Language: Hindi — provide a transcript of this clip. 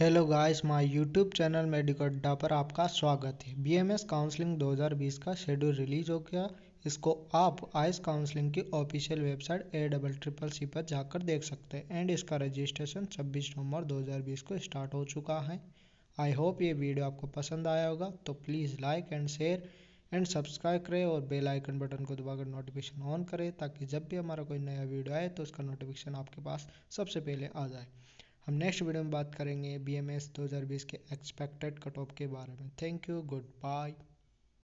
Hello guys, my YouTube channel medicoadda पर आपका स्वागत है। बीएमएस काउंसलिंग 2020 का शेड्यूल रिलीज हो गया। इसको आप आइस काउंसलिंग की ऑफिशियल वेबसाइट ACCC पर जाकर देख सकते हैं एंड इसका रजिस्ट्रेशन 26 नवंबर 2020 को स्टार्ट हो चुका है। आई होप ये वीडियो आपको पसंद आया होगा, तो please like and share and subscribe करें और बेल आइकन बटन को दबाकर नोटिफिकेशन ऑन करें ताकि जब भी हमारा कोई नया वीडियो आए तो उसका नोटिफिकेशन आपके पास सबसे पहले आ जाए। हम नेक्स्ट वीडियो में बात करेंगे बीएमएस 2020 के एक्सपेक्टेड कट ऑफ के बारे में। Thank you, good bye.